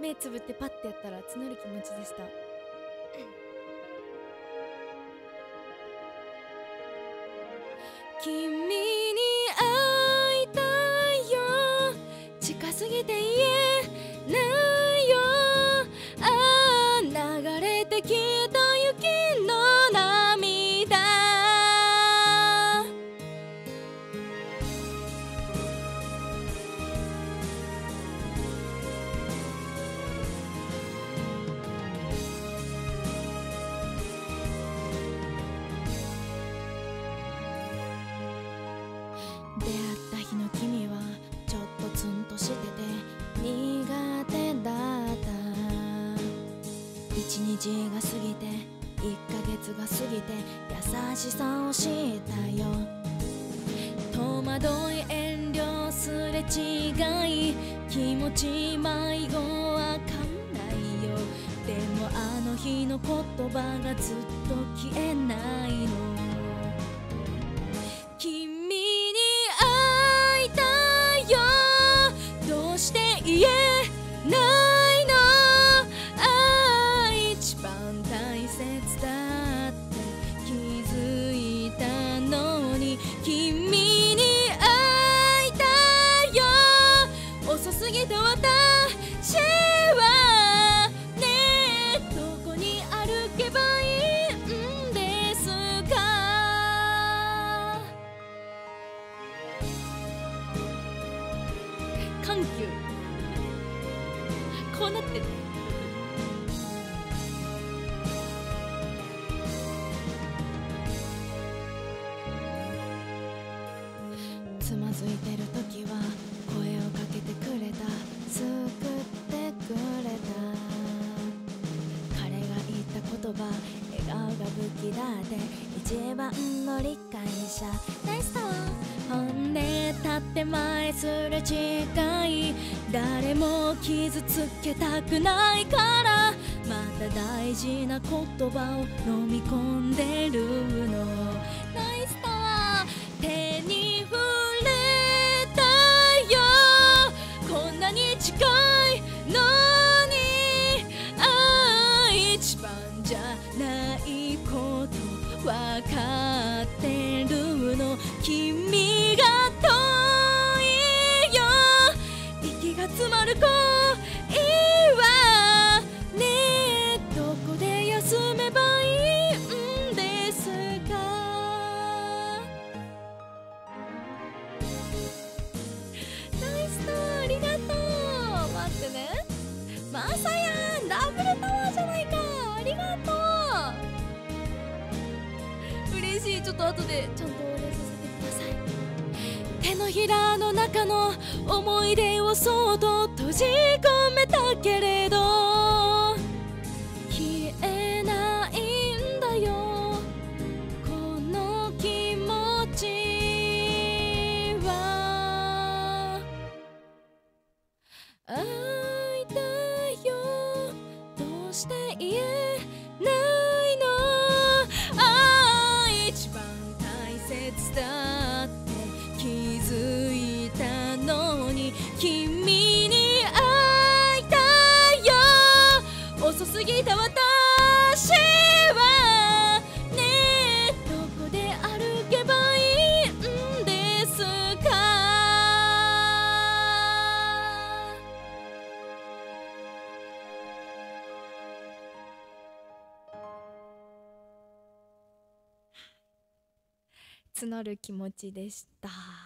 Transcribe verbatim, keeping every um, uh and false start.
目つぶってパッてやったら募る気持ちでした。君に会いたいよ、近すぎて言えないよ。ああ流れてきた雪の涙、出会った日の君はちょっとツンとしてて苦手だった。一日が過ぎて一ヶ月が過ぎて優しさを知ったよ。戸惑い遠慮すれ違い気持ち迷子わかんないよ。でもあの日の言葉がずっと消えないの。君に会いたいよ、どうして言えないの。ああ一番大切だって気づいたのに。君に会いたいよ、遅すぎて私はねえどこに歩けばいいんですか。緩急こうなってる。つまずいてる時は声をかけてくれた、救ってくれた。彼が言った言葉、笑顔が武器だって一番の理解者。ナイスタワー本音立って前すれ違い、誰も傷つけたくないからまた大事な言葉を飲み込んでるの。ナイスタワー手に触れたよ、こんなに近いのに。ああ一番じゃないことわかってるの。君が遠いよ、息が詰まる声はねえどこで休めばいいんですか。ナイスタワーありがとう。待ってね、マサヤンダブルタワーじゃないか、ありがとう。嬉しい。ちょっと後でちゃんとお礼させてください。手のひらの中の思い出をそっと閉じ込めたけれど消えないんだよこの気持ちは。会いたいよ、どうして言えないの。ああ一番大切だって気づいたのに。君に会いたいよ、遅すぎた私はねえどこで歩けばいいんですか。募る気持ちでした。